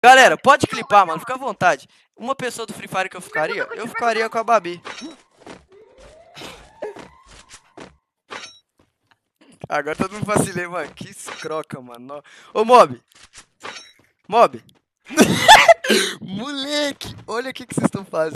Galera, pode clipar, mano. Fica à vontade. Uma pessoa do Free Fire que eu ficaria com a Babi. Agora todo mundo vacilei, mano. Que escroca, mano. Ô, Mob. Mob. Moleque, olha o que vocês estão fazendo.